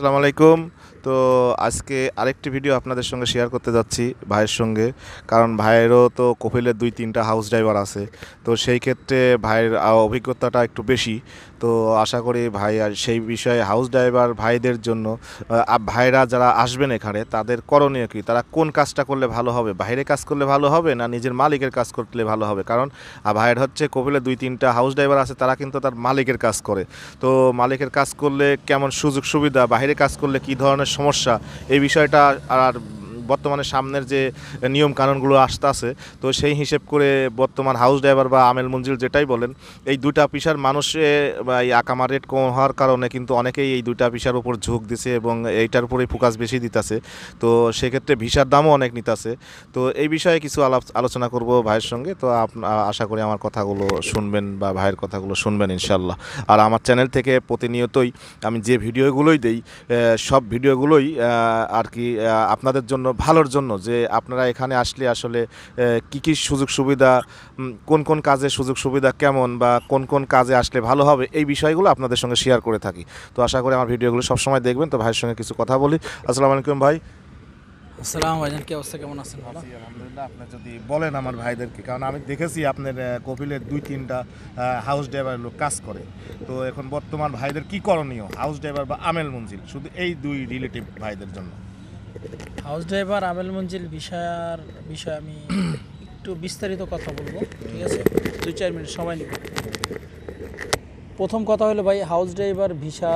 আসসালামু আলাইকুম। তো আজকে আরেকটি ভিডিও আপনাদের সঙ্গে শেয়ার করতে যাচ্ছি ভাইয়ের সঙ্গে। কারণ ভাইয়েরও তো কপিলের ২-৩টা হাউস ড্রাইভার আছে। তো সেই ক্ষেত্রে ভাইয়ের অভিজ্ঞতাটা একটু বেশি। তো আশা করি ভাই আর সেই বিষয়ে হাউস ড্রাইভার ভাইদের জন্য ভাইরা যারা আসবেন এখানে তাদের করণীয় কী, তারা কোন কাজটা করলে ভালো হবে, বাইরে কাজ করলে ভালো হবে না নিজের মালিকের কাজ করলে ভালো হবে। কারণ ভাইয়ের হচ্ছে কপিলের ২-৩টা হাউস ড্রাইভার আছে, তারা কিন্তু তার মালিকের কাজ করে। তো মালিকের কাজ করলে কেমন সুযোগ সুবিধা, বাইরে কাজ করলে কী ধরনের সমস্যা, এই বিষয়টা আর বর্তমানে সামনের যে নিয়ম কানুনগুলো আসতে তো সেই হিসেব করে বর্তমান হাউস ড্রাইভার বা আমেল মঞ্জিল যেটাই বলেন, এই দুইটা পেশার মানুষে এই আকামা রেট কম হওয়ার কারণে কিন্তু অনেকেই এই দুইটা পেশার উপর ঝোঁক দিছে এবং এইটার উপরেই ফোকাস বেশি দিতেছে। তো সেক্ষেত্রে ভিসার দামও অনেক নিতেছে। তো এই বিষয়ে কিছু আলোচনা করব ভাইয়ের সঙ্গে। তো আশা করি আমার কথাগুলো শুনবেন বা ভাইয়ের কথাগুলো শুনবেন ইনশাল্লাহ। আর আমার চ্যানেল থেকে প্রতিনিয়তই আমি যে ভিডিওগুলোই দেই, সব ভিডিওগুলোই আর কি আপনাদের জন্য, ভালোর জন্য, যে আপনারা এখানে আসলে আসলে কী কী সুযোগ সুবিধা, কোন কোন কাজে সুযোগ সুবিধা কেমন, বা কোন কোন কাজে আসলে ভালো হবে, এই বিষয়গুলো আপনাদের সঙ্গে শেয়ার করে থাকি। তো আশা করি আমার ভিডিওগুলো সবসময় দেখবেন। তো ভাইয়ের সঙ্গে কিছু কথা বলি। আসসালামু আলাইকুম ভাই। আসসালামু ভাইজান, কি অবস্থা, কেমন আছেন? ভালো, আলহামদুলিল্লাহ। আপনি যদি বলেন আমার ভাইদেরকে, কারণ আমি দেখেছি আপনার কপিলের ২-৩টা হাউস ড্রাইভার লোক কাজ করে। তো এখন বর্তমান ভাইদের কি করণীয়, হাউস ড্রাইভার বা আমেল মঞ্জিল, শুধু এই দুই রিলেটিভ ভাইদের জন্য। হাউস ড্রাইভার আমেল মঞ্জিল বিষয়ে আমি একটু বিস্তারিত কথা বলবো, ঠিক আছে? ২-৪ মিনিট সময় নিব। প্রথম কথা হলো ভাই, হাউস ড্রাইভার ভিসা,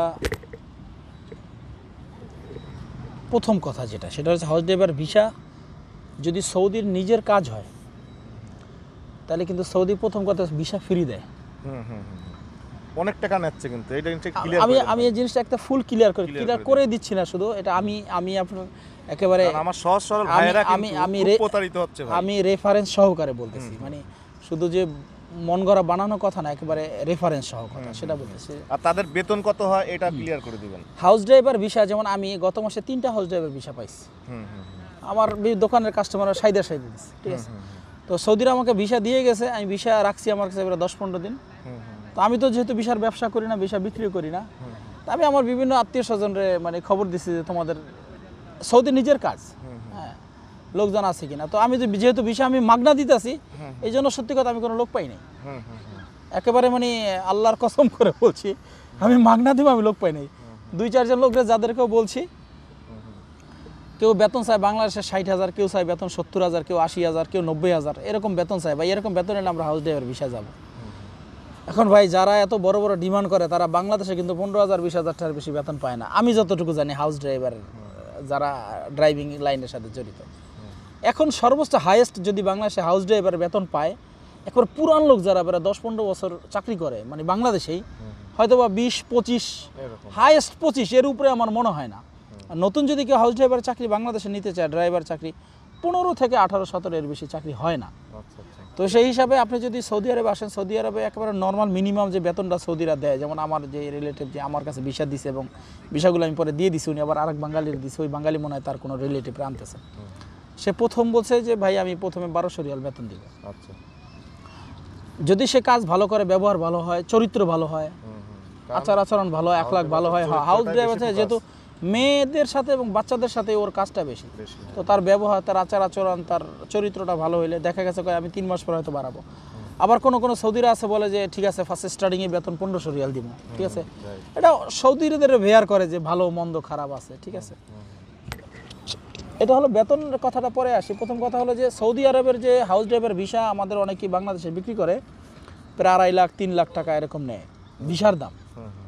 প্রথম কথা যেটা সেটা হচ্ছে হাউস ড্রাইভার ভিসা যদি সৌদির নিজের কাজ হয় তাহলে কিন্তু সৌদি প্রথম কথা ভিসা ফ্রি দেয়। অনেক টাকা নিচ্ছে কিন্তু এটা ক্লিয়ার আমি এই জিনিসটা একটা ফুল ক্লিয়ার করে দিচ্ছি না, শুধু এটা আমি আপনার একেবারে আমার সহজ সরল ভাইয়েরা কিন্তু প্রতারিত হচ্ছে ভাই। আমি রেফারেন্স সহকারে বলতেছি, মানে শুধু যে মন গড়া বানানো কথা না, একেবারে রেফারেন্স সহ কথা সেটা বলতেছি। আর তাদের বেতন কত হয় এটা ক্লিয়ার করে দিবেন। হাউস ড্রাইভার ভিসা, যেমন আমি গত মাসে 3টা হাউস ড্রাইভার ভিসা পাইছি। আমার দোকানের কাস্টমাররা সাইদে দিচ্ছে, ঠিক আছে? তো সৌদিরা আমাকে ভিসা দিয়ে গেছে, আমি ভিসা রাখছি আমার কাছে 10-15 দিন। তো আমি তো যেহেতু ভিসার ব্যবসা করি না, ভিসা বিক্রি করি না, তা আমি আমার বিভিন্ন আত্মীয় স্বজনরে মানে খবর দিচ্ছি যে তোমাদের সৌদি নিজের কাজ, হ্যাঁ, লোকজন আছে কিনা। তো আমি যেহেতু ভিসা আমি মাগনা দিতেছি, এই জন্য সত্যি কথা আমি কোনো লোক পাই নাই। একেবারে মানে আল্লাহর কসম করে বলছি, আমি মাগনা দিব, আমি লোক পাই নাই। 2-4 জন লোকরা যাদেরকেও বলছি, কেউ বেতন চায় বাংলাদেশে 60,000, কেউ চায় বেতন 70,000, কেউ 80,000, কেউ 90,000, এরকম বেতন চায় ভাই। এরকম বেতন এলে আমরা হাউস ড্রাইভার ভিসা যাব। এখন ভাই যারা এত বড় বড় ডিমান্ড করে তারা বাংলাদেশে কিন্তু 15,000 20,000 টাকার বেশি বেতন পায় না, আমি যতটুকু জানি হাউস ড্রাইভার যারা ড্রাইভিং লাইনের সাথে জড়িত। এখন সর্বোচ্চ হাইয়েস্ট যদি বাংলাদেশে হাউস ড্রাইভার বেতন পায়, একবার পুরান লোক যারা 10-15 বছর চাকরি করে মানে বাংলাদেশেই, হয়তো বা 20-25, হাইয়েস্ট 25, এর উপরে আমার মনে হয় না। নতুন যদি কেউ হাউস ড্রাইভার চাকরি বাংলাদেশে নিতে চায়, ড্রাইভার চাকরি 15 থেকে 18-17 এর বেশি চাকরি হয় না। তো সেই হিসাবে আপনি যদি সৌদি আরবে আসেন, সৌদি আরবে একেবারে নর্মাল মিনিমাম যে বেতনটা সৌদিরা দেয়, যেমন আমার যে রিলেটিভ যে আমার কাছে ভিসা দিছে এবং ভিসাগুলো আমি পরে দিয়ে দিছি, উনি আবার আরেক বাঙালির দিছে, ওই বাঙালি মনে হয় তার কোনো রিলেটিভ আনতেছে। সে প্রথম বলছে যে ভাই আমি প্রথমে 1200 রিয়াল বেতন দিব। আচ্ছা, যদি সে কাজ ভালো করে, ব্যবহার ভালো হয়, চরিত্র ভালো হয়, আচার আচরণ ভালো, আখলাক ভালো হয়। হাউস ড্রাইভার যেহেতু মেয়েদের সাথে এবং বাচ্চাদের সাথে ওর কাজটা বেশি, তো তার ব্যবহার, তার আচার আচরণ, তার চরিত্রটা ভালো হইলে দেখা গেছে আমি 3 মাস পরে হয়তো বাড়াবো। আবার কোনো সৌদিরা আছে বলে যে ঠিক আছে ফার্স্ট স্টার্টিংয়ে বেতন 1500 রিয়াল দিব, ঠিক আছে? এটা সৌদিদের ভেয়ার করে যে ভালো মন্দ খারাপ আছে, ঠিক আছে? এটা হলো বেতনের কথাটা পরে আসি। প্রথম কথা হলো যে সৌদি আরবের যে হাউস ড্রাইভার ভিসা আমাদের অনেকেই বাংলাদেশে বিক্রি করে প্রায় 2.5 লাখ 3 লাখ টাকা এরকম নেয় ভিসার দাম।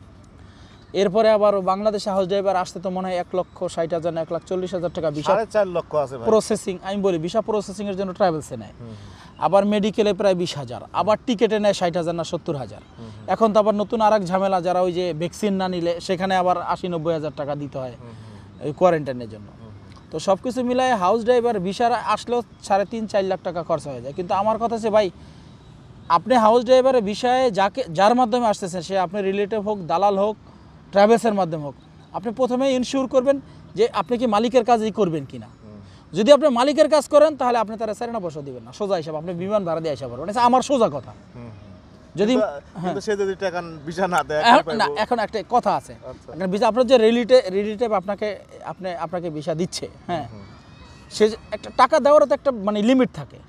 এরপরে আবার বাংলাদেশে হাউস ড্রাইভার আসতে তো মনে হয় 1,60,000 না 1,40,000 টাকা ভিসা, 4.5 লক্ষ আছে প্রসেসিং। আমি বলি ভিসা প্রসেসিংয়ের জন্য ট্রাভেলসে নেয়, আবার মেডিকেলে প্রায় 20,000, আবার টিকেটে নেয় 60,000 না 70,000। এখন তো আবার নতুন আরেক ঝামেলা, যারা ওই যে ভ্যাকসিন না নিলে সেখানে আবার 80-90,000 টাকা দিতে হয় ওই কোয়ারেন্টাইনের জন্য। তো সব কিছু মিলায় হাউস ড্রাইভার ভিসার আসলেও 3.5-4 লাখ টাকা খরচা হয়ে যায়। কিন্তু আমার কথা হচ্ছে ভাই, আপনি হাউস ড্রাইভারের বিষয়ে যার মাধ্যমে আসতেছেন, সে আপনার রিলেটিভ হোক, দালাল হোক, ট্রাভেলসের মাধ্যমে হোক, আপনি প্রথমে ইনশিওর করবেন যে আপনি কি মালিকের কাজই করবেন কিনা। যদি আপনি মালিকের কাজ করেন তাহলে আপনি তারা 4.5 দিবেন না, সোজা হিসাব আপনি বিমান ভাড়া দিয়ে আসা পারবেন, আমার সোজা কথা। যদি কিন্তু সে যদি টাকা ভিসা না দেয় না, এখন একটা কথা আছে, এখন ভিসা আপনার যে রিলেটিভ আপনাকে ভিসা দিচ্ছে, হ্যাঁ, সে একটা টাকা দেওয়ারও তো একটা মানে লিমিট থাকে।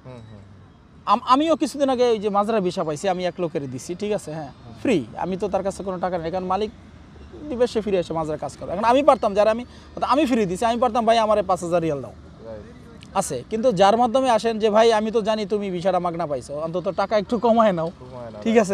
আমিও কিছুদিন আগে ওই যে মাজরা ভিসা পাইছি, আমি এক লোকের দিছি, ঠিক আছে, হ্যাঁ, ফ্রি, আমি তো তার কাছে কোনো টাকা নেই, কারণ মালিক দিবে, সে ফিরে এসে মাজরা কাজ করে। এখন আমি পারতাম, যারা আমি ফ্রি দিছি, আমি পারতাম ভাই আমার 5,000 রিয়াল দাও, আছে, কিন্তু যার মাধ্যমে আসেন যে ভাই আমি তো জানি তুমি ভিসাটা মাগনা পাইছো, অন্তত টাকা একটু কমায় নাও, ঠিক আছে,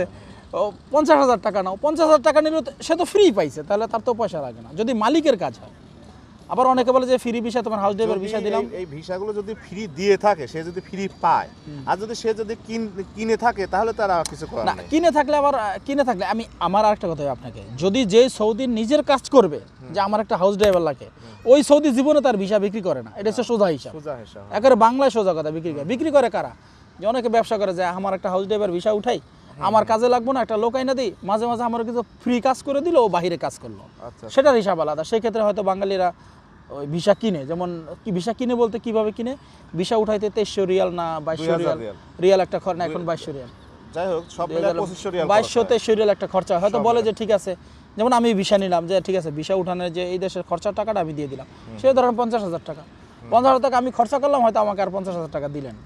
50,000 টাকা নাও, 50,000 টাকা নিলে সে তো ফ্রি পাইছে, তাহলে তার তো পয়সা লাগে না, যদি মালিকের কাজ হয়। আবার অনেকে বলে যে ফ্রি ভিসা, তোমার হাউস ড্রাইভার ভিসা দিলাম। এই ভিসাগুলো যদি ফ্রি দিয়ে থাকে, সে যদি ফ্রি পায়, আর যদি সে যদি কিনে থাকে, তাহলে তারা কিছু করার না, নাই। কিনে থাকলে আমার আরেকটা কথা আপনাকে, যদি যে সৌদি নিজের কাজ করবে, যে আমার একটা হাউস ড্রাইভার লাগে, ওই সৌদি জীবনে তার ভিসা বিক্রি করে না, এটা হচ্ছে সোজা হিসাব, একেবারে বাংলায় সোজা কথা। বিক্রি করে কারা? যে অনেকে ব্যবসা করে, যে আমার একটা হাউস ড্রাইভার ভিসা উঠাই, আমার কাজে লাগবো না, একটা লোক আইনা দিই, মাঝে মাঝে আমার কিছু ফ্রি কাজ করে দিল, ও বাহিরে কাজ করলো, সেটার হিসাব আলাদা। সেক্ষেত্রে হয়তো বাঙালিরা ওই ভিসা কিনে, যেমন কি ভিসা কিনে বলতে কিভাবে কিনে, ভিসা উঠাইতে 2300 রিয়াল না 2200 রিয়াল একটা খরচ, না এখন 2200 রিয়াল, যাই হোক সব মিলে 2500 রিয়াল, 2200-2300 রিয়াল একটা খরচা। হয়তো বলে যে ঠিক আছে, যেমন আমি ভিসা নিলাম, যে ঠিক আছে ভিসা উঠানোর যে এই দেশের খরচার টাকাটা আমি দিয়ে দিলাম, সে ধরেন 50,000 টাকা, 50,000 টাকা আমি খরচা করলাম, হয়তো আমাকে আর 50,000 টাকা দিলেন,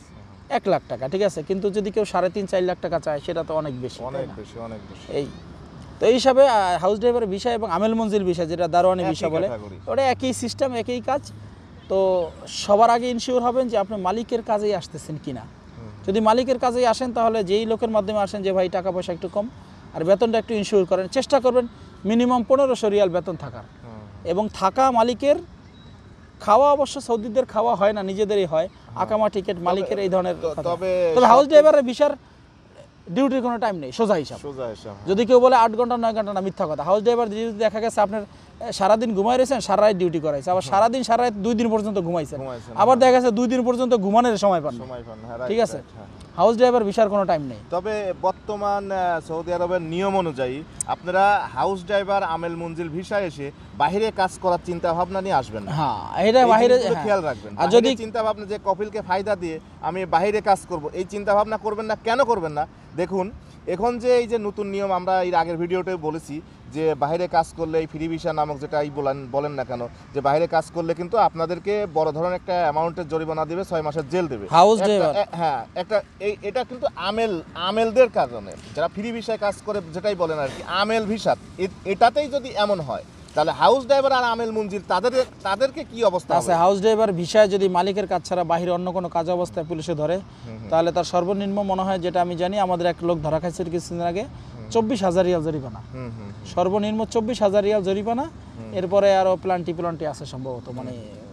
1 লাখ টাকা, ঠিক আছে। কিন্তু যদি কেউ 3.5-4 লাখ টাকা চায়, সেটা তো অনেক বেশি, অনেক বেশি। এই তো এই হিসাবে হাউস ড্রাইভারের ভিসা এবং আমেল মঞ্জিল ভিসা, যেটা দারোয়ানি ভিসা বলে, ওটা একই সিস্টেম, একই কাজ। তো সবার আগে ইনশিওর হবেন যে আপনি মালিকের কাজেই আসতেছেন কিনা। যদি মালিকের কাজেই আসেন, তাহলে যেই লোকের মাধ্যমে আসেন, যে ভাই টাকা পয়সা একটু কম আর বেতনটা একটু ইনশিওর করেন, চেষ্টা করবেন মিনিমাম 1500 রিয়াল বেতন থাকার, এবং থাকা মালিকের, খাওয়া অবশ্য সৌদিদের খাওয়া হয় না, নিজেদেরই হয়, আকামা টিকিট মালিকের, এই ধরনের। তবে হাউস ড্রাইভারের ভিসার ডিউটির কোনো টাইম নেই, সোজা হিসাব। যদি কেউ বলে 8 ঘন্টা 9 ঘন্টা, না, মিথ্যা কথা। হাউস ড্রাইভার যদি দেখা গেছে আপনার সারাদিন ঘুমাই রয়েছেন, সারা রাত ডিউটি করাইছে, আবার সারা রাত 2 দিন পর্যন্ত ঘুমাইছেন, আবার দেখা গেছে 2 দিন পর্যন্ত ঘুমানোর সময় পান, ঠিক আছে। হাউস ড্রাইভার ভিসার কোনো টাইম নেই। তবে বর্তমান সৌদি আরবের নিয়ম অনুযায়ী আপনারা হাউস ড্রাইভার আমেল মঞ্জিল ভিসা এসে বাইরে কাজ করার চিন্তা ভাবনা নিয়ে আসবেন না। হ্যাঁ, এটা বাইরে খেয়াল রাখবেন। আর যদি চিন্তা ভাবনা যে কপিলকে ফায়দা দিয়ে আমি বাইরে কাজ করব, এই চিন্তা ভাবনা করবেন না। কেন করবেন না? দেখুন, এখন যে এই যে নতুন নিয়ম, আমরা এর আগের ভিডিওতে বলেছি যে বাইরে কাজ করলে এই ফ্রি ভিসা নামক যেটাই বলেন না কেন, যে বাইরে কাজ করলে কিন্তু আপনাদেরকে বড় ধরনের একটা অ্যামাউন্টের জরিমানা দেবে, 6 মাসের জেল দেবে হাউস ড্রাইভার। হ্যাঁ, এটা কিন্তু আমেলদের কারণে, যারা ফ্রি ভিসায় কাজ করে, যেটাই বলেন আর কি, আমেল ভিসা, এটাতেই যদি এমন হয়, তাহলে হাউস ড্রাইভার আর আমেল মঞ্জিল তাদেরকে কি অবস্থা আছে? হাউস ড্রাইভার ভিসায় যদি মালিকের কাজ ছাড়া বাইরে অন্য কোনো কাজ অবস্থায় পুলিশে ধরে, তাহলে তার সর্বনিম্ন মনে হয়, যেটা আমি জানি, আমাদের এক লোক ধরা খাইছে কিছুদিন আগে, 24,000 রিয়াল জরিমানা, সর্বনিম্ন 24,000 রিয়াল জরিমানা। এরপরে আরো প্লান্টি আছে সম্ভবত, মানে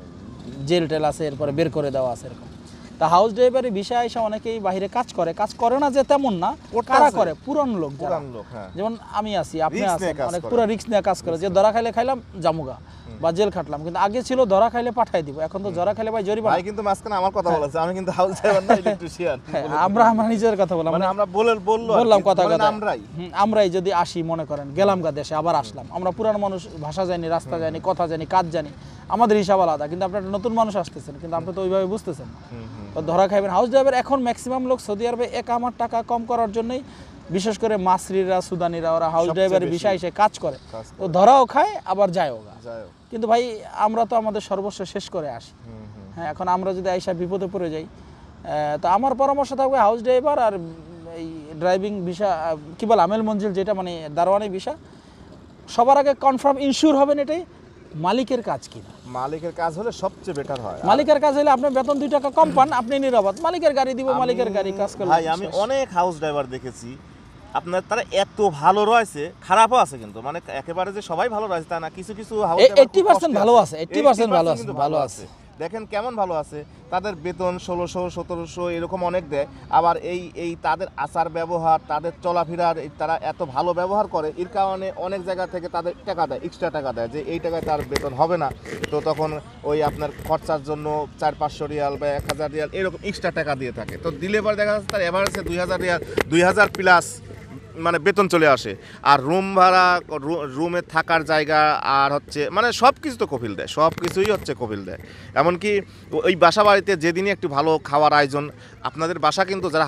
জেল টেল আছে, এরপরে বের করে দেওয়া আছে, এরকম। তা হাউস ড্রাইভারের ভিসায় এসে অনেকেই বাইরে কাজ করে না যে তেমন না, কারা করে, পুরান লোক, যেমন আমি আছি, আপনি আছেন, অনেক পুরো রিস্ক নিয়ে কাজ করে, যে ধরা খাইলাম জামুগা বা জেল খাটলাম। কিন্তু আগে ছিল ধরা খাইলে পাঠাই দিব, এখন তো ধরা খাইলে ভাই জরিমানা। ভাই কিন্তু মাঝখানে আমার কথা বলেছে, আমি কিন্তু হাউস ড্রাইভার না, ইলেকট্রিশিয়ান। আমরা নিজের কথা বললাম, মানে আমরা বললাম কথা আমরাই যদি আসি, মনে করেন গেলাম গা দেশে, আবার আসলাম, আমরা পুরান মানুষ, ভাষা জানি, রাস্তা জানি, কথা জানি, কাজ জানি, আমাদের হিসাব আলাদা। কিন্তু আপনার নতুন মানুষ আসতেছেন, কিন্তু আপনি তো ওইভাবে বুঝতেছেন না, তো ধরা খাইবেন। হাউস ড্রাইভার এখন ম্যাক্সিমাম লোক সৌদি আরবে আমার টাকা কম করার জন্যই, বিশেষ করে মাসরিরা, সুদানিরা, ওরা হাউস ড্রাইভারের বিষয় এসে কাজ করে, তো ধরাও খায়, আবার যায়ও। কিন্তু ভাই আমরা তো আমাদের সর্বস্ব শেষ করে আসি। হ্যাঁ, এখন আমরা যদি আইসা বিপদে পড়ে যাই, তো আমার পরামর্শ থাকবে হাউস ড্রাইভার আর এই ড্রাইভিং ভিসা, কি বলে, আমেল মঞ্জিল, যেটা মানে দারোয়ানি ভিসা, সবার আগে কনফার্ম ইনশিওর হবেন এটাই মালিকের কাজ কিনা। মালিকের কাজ হলে সবচেয়ে বেটার হয়। মালিকের কাজ হলে আপনার বেতন 2 টাকা কম পান, আপনি নিরাপদ, মালিকের গাড়ি দিব, মালিকের গাড়ি কাজ করলে। ভাই আমি অনেক হাউস ড্রাইভার দেখেছি, আপনার তারা এত ভালো রয়েছে, খারাপও আছে, কিন্তু মানে একেবারে যে সবাই ভালো রয়েছে তা না, কিছু হাউস ড্রাইভার 80% ভালো আছে, 80% ভালো আছে। দেখেন কেমন ভালো আছে, তাদের বেতন 1600-1700 এরকম অনেক দেয়। আবার এই তাদের আচার ব্যবহার, তাদের চলাফেরার, তারা এত ভালো ব্যবহার করে, এর কারণে অনেক জায়গা থেকে তাদের টাকা দেয়, এক্সট্রা টাকা দেয়, যে এই টাকায় তার বেতন হবে না, তো তখন ওই আপনার খরচার জন্য 400-500 রিয়াল বা 1000 রিয়াল এরকম এক্সট্রা টাকা দিয়ে থাকে। তো দিলে পরে দেখা যাচ্ছে তার এভারেজে 2000 রিয়াল, 2000 প্লাস মানে বেতন চলে আসে। আর রুম ভাড়া, রুমে থাকার জায়গা, আর হচ্ছে মানে সব কিছু তো কফিল দেয়, সব কিছুই হচ্ছে কফিল দেয়। এমনকি ওই বাসা বাড়িতে যেদিনই একটু ভালো খাওয়ার আয়োজন, আপনাদের বাসা কিন্তু যারা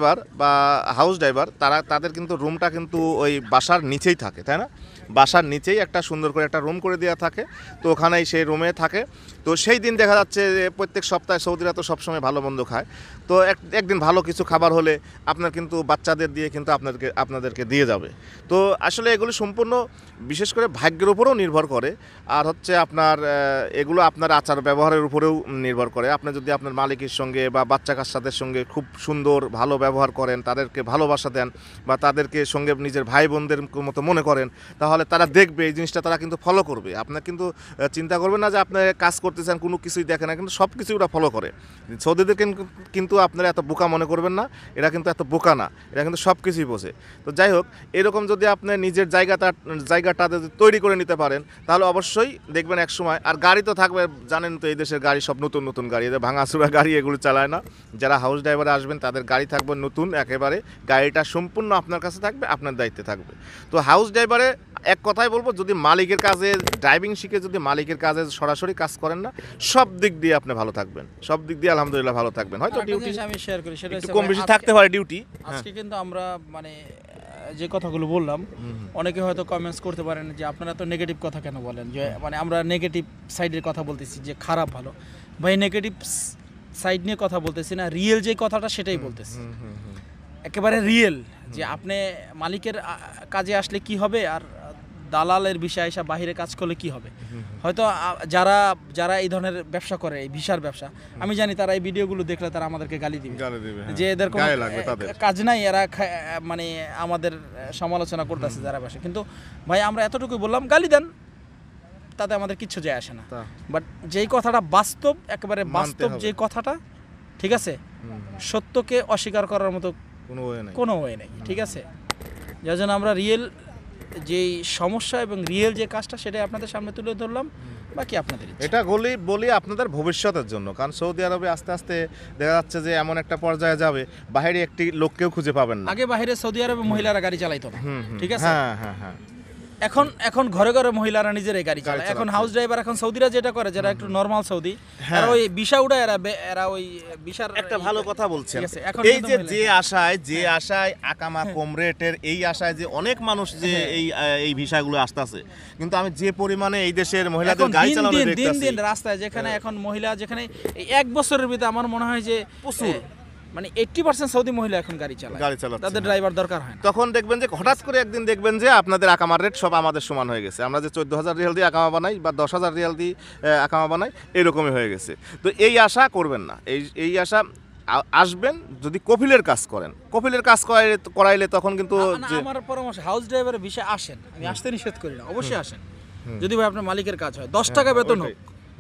হাউস ড্রাইভার তাদের কিন্তু রুমটা কিন্তু ওই বাসার নিচেই থাকে, তাই না? বাসার নিচেই একটা সুন্দর করে একটা রুম করে দেওয়া থাকে, তো ওখানেই সেই রুমে থাকে। তো সেই দিন দেখা যাচ্ছে যে প্রত্যেক সপ্তাহে সৌদিরা তো সবসময় ভালো মন্দ খায়, তো একদিন ভালো কিছু খাবার হলে আপনার কিন্তু বাচ্চাদের দিয়ে কিন্তু আপনাদেরকে দিয়ে যাবে। তো আসলে এগুলো সম্পূর্ণ বিশেষ করে ভাগ্যের উপরেও নির্ভর করে, আর হচ্ছে আপনার এগুলো আপনার আচার ব্যবহারের উপরেও নির্ভর করে। আপনি যদি আপনার মালিকের সঙ্গে বা বাচ্চা কাচ্চাদের সঙ্গে খুব সুন্দর ভালো ব্যবহার করেন, তাদেরকে ভালোবাসা দেন, বা তাদেরকে সঙ্গে নিজের ভাই বোনদের মতো মনে করেন, তাহলে তারা দেখবে এই জিনিসটা, তারা কিন্তু ফলো করবে। আপনার কিন্তু চিন্তা করবেন না যে আপনি কাজ করতেছেন কোনো কিছুই দেখে না, কিন্তু সব কিছুই ওরা ফলো করে। সৌদিদের কিন্তু আপনারা এত বোকা মনে করবেন না, এরা কিন্তু এত বোকা না, এরা কিন্তু সব কিছুই বোঝে। তো যাই হোক, এরকম যদি আপনি নিজের জায়গাটা যদি তৈরি করে নিতে পারেন, তাহলে অবশ্যই দেখবেন এক সময়। আর গাড়ি তো থাকবে, জানেন তো এই দেশের গাড়ি সব নতুন নতুন গাড়ি, এদের ভাঙাচুরা গাড়ি এগুলো চালায় না। যারা হাউস ড্রাইভারে আসবেন তাদের গাড়ি থাকবে নতুন একেবারে, গাড়িটা সম্পূর্ণ আপনার কাছে থাকবে, আপনার দায়িত্বে থাকবে। তো হাউস ড্রাইভারে এক কথাই বলবো, যদি মালিকের কাজে ড্রাইভিং শিখে যদি মালিকের কাজে সরাসরি কাজ করেন না, সব দিক দিয়ে আপনি ভালো থাকবেন, সব দিক দিয়ে আলহামদুলিল্লাহ ভালো থাকবেন। হয়তো ডিউটি আমি শেয়ার করি, সেটা একটু কম বেশি থাকতে পারে ডিউটি। আজকে কিন্তু আমরা মানে যে কথাগুলো বললাম, অনেকে হয়তো কমেন্টস করতে পারেন যে আপনারা তো নেগেটিভ কথা কেন বলেন, যে মানে আমরা নেগেটিভ সাইডের কথা বলতেছি যে খারাপ ভালো। ভাই নেগেটিভ সাইড নিয়ে কথা বলতেছি না, রিয়েল যে কথাটা সেটাই বলতেছি, একেবারে রিয়েল। যে আপনি মালিকের কাজে আসলে কি হবে, আর দালালের বিষয় এসে বাহিরে কাজ করলে কি হবে। হয়তো যারা এই ধরনের ব্যবসা করে, এই ভিসার ব্যবসা, আমি জানি তারা এই ভিডিওগুলো দেখলে তারা আমাদেরকে গালি দিবে, যে এদের কোনো কাজ নাই, এরা মানে আমাদের সমালোচনা করতেছে যারা ব্যবসা। কিন্তু ভাই আমরা এতটুকুই বললাম, গালি দেন, তাতে আমাদের কিচ্ছু যায় আসে না। বাট যেই কথাটা বাস্তব, একেবারে বাস্তব যে কথাটা, ঠিক আছে, সত্যকে অস্বীকার করার মতো কোনো ওয়ে নেই, ঠিক আছে। যার জন্য আমরা রিয়েল যেই সমস্যা এবং রিয়েল যে কাজটা, সেটাই আপনাদের সামনে তুলে ধরলাম। বাকি আপনাদের এটা বলি আপনাদের ভবিষ্যতের জন্য, কারণ সৌদি আরবে আস্তে আস্তে দেখা যাচ্ছে যে এমন একটা পর্যায়ে যাবে, বাইরে একটি লোককেও খুঁজে পাবেন না। আগে বাইরে সৌদি আরবে মহিলারা গাড়ি চালাইতো না, ঠিক আছে। হ্যাঁ। এখন ঘরে ঘরে মহিলারা নিজেরাই গাড়ি চালায়। এখন হাউস ড্রাইভার, এখন সৌদিরা যেটা করে, যারা একটু নরমাল সৌদি, এরা ওই ভিসা উড়ায়, এরা ওই ভিসার একটা ভালো কথা বলছেন। এই যে আশায় আকামা কম রেটের, এই আশায় যে অনেক মানুষ যে এই ভিসাগুলো আসতেছে, কিন্তু আমি যে পরিমাণে এই দেশের মহিলাদের গাড়ি চালানো দেখতেছি দিন রাস্তায়, যেখানে এখন মহিলা, যেখানে এক বছরের ভিতরে আমার মনে হয় যে প্রচুর, মানে 80% সৌদি মহিলা এখন গাড়ি চালায়, তাদের ড্রাইভার দরকার হয়। তখন দেখবেন যে হঠাৎ করে একদিন দেখবেন যে আপনাদের আকামার রেট সব আমাদের সমান হয়ে গেছে। আমরা যে 14,000 রিয়াল দিয়ে আকামা বানাই বা 10,000 রিয়াল দিয়ে আকামা বানাই, এরকমই হয়ে গেছে। তো এই আশা করবেন না, এই আশা আসবেন যদি কফিলের কাজ করেন, কফিলের কাজ করাইলে তখন কিন্তু আমার পরামর্শ, হাউস ড্রাইভারের বিষয়ে আসেন, আমি আসতে নিষেধ করি না, অবশ্যই আসেন। যদি ভাই আপনার মালিকের কাজ হয়, 10 টাকা বেতন হোক,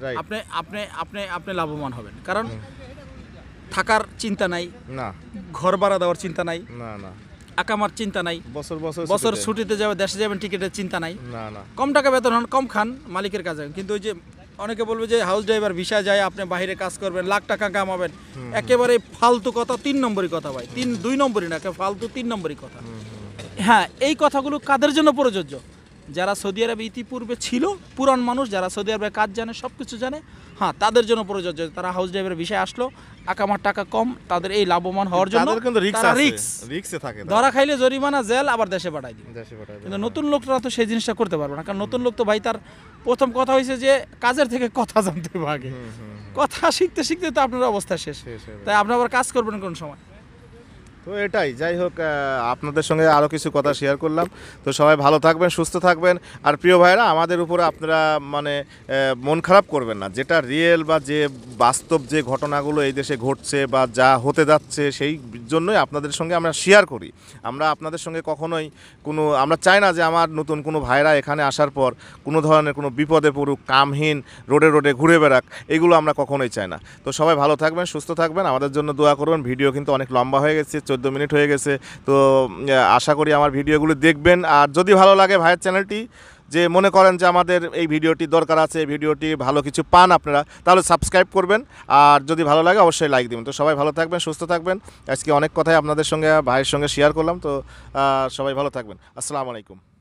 আপনি লাভবান হবেন। কারণ থাকার চিন্তা নাই, না ঘর ভাড়া দেওয়ার চিন্তা নাই, না আকামার চিন্তা নাই, বছর ছুটিতে যাবে, দেশে যাবেন, টিকিটের চিন্তা নাই, না কম টাকা বেতন হন, কম খান, মালিকের কাজ হয়। কিন্তু ওই যে অনেকে বলবে যে হাউস ড্রাইভার ভিসা যায়, আপনি বাইরে কাজ করবেন, লাখ টাকা কামাবেন, একেবারে ফালতু কথা, 3 নম্বরই কথা ভাই, 2 নম্বরই না, ফালতু 3 নম্বরই কথা। হ্যাঁ, এই কথাগুলো কাদের জন্য প্রযোজ্য? যারা সৌদি আরবে ইতিপূর্বে ছিল, পুরান মানুষ, যারা সৌদি আরবে কাজ জানে, সব কিছু জানে, হ্যাঁ তাদের জন্য প্রযোজ্য। তারা হাউস ড্রাইভারের বিষয়ে আসলো, আকামার টাকা কম, তাদের এই লাভবান হওয়ার জন্য রিস্কে থাকে, ধরা খাইলে জরিমানা, জেল, আবার দেশে পাঠাই দিবে। কিন্তু নতুন লোকরা তো সেই জিনিসটা করতে পারবে না, কারণ নতুন লোক তো ভাই, তার প্রথম কথা হয়েছে যে কাজের থেকে কথা জানতে ভাগে, কথা শিখতে শিখতে তো আপনার অবস্থা শেষ। তাই আপনি আবার কাজ করবেন কোন সময়? তো এটাই, যাই হোক, আপনাদের সঙ্গে আরও কিছু কথা শেয়ার করলাম। তো সবাই ভালো থাকবেন, সুস্থ থাকবেন। আর প্রিয় ভাইরা, আমাদের উপরে আপনারা মানে মন খারাপ করবেন না। যেটা রিয়েল বা যে বাস্তব যে ঘটনাগুলো এই দেশে ঘটছে বা যা হতে যাচ্ছে, সেই জন্যই আপনাদের সঙ্গে আমরা শেয়ার করি। আমরা আপনাদের সঙ্গে কখনোই আমরা চাই না যে আমার নতুন কোনো ভাইরা এখানে আসার পর কোনো ধরনের কোনো বিপদে পড়ুক, কামহীন রোডে ঘুরে বেড়াক, এগুলো আমরা কখনোই চাই না। তো সবাই ভালো থাকবেন, সুস্থ থাকবেন, আমাদের জন্য দোয়া করবেন। ভিডিও কিন্তু অনেক লম্বা হয়ে গেছে, 14 মিনিট হয়ে গেছে। তো আশা করি আমার ভিডিওগুলো দেখবেন, আর যদি ভালো লাগে ভাইয়ের চ্যানেলটি যে মনে করেন যে আমাদের এই ভিডিওটি দরকার আছে, এই ভিডিওটি ভালো কিছু পান আপনারা, তাহলে সাবস্ক্রাইব করবেন, আর যদি ভালো লাগে অবশ্যই লাইক দিবেন। তো সবাই ভালো থাকবেন, সুস্থ থাকবেন। আজকে অনেক কথাই আপনাদের সঙ্গে ভাইয়ের সঙ্গে শেয়ার করলাম। তো সবাই ভালো থাকবেন। আসসালামু আলাইকুম।